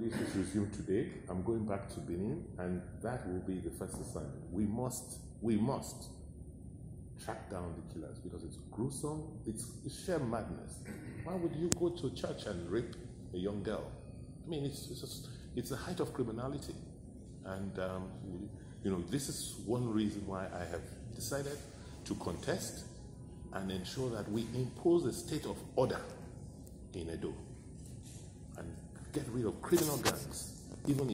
issues resume today. I'm going back to Benin, and that will be the first assignment. We must track down the killers because it's gruesome, it's sheer madness. Why would you go to church and rape a young girl? I mean, it's the height of criminality. And, this is one reason why I have decided to contest and ensure that we impose a state of order in Edo and get rid of criminal gangs, even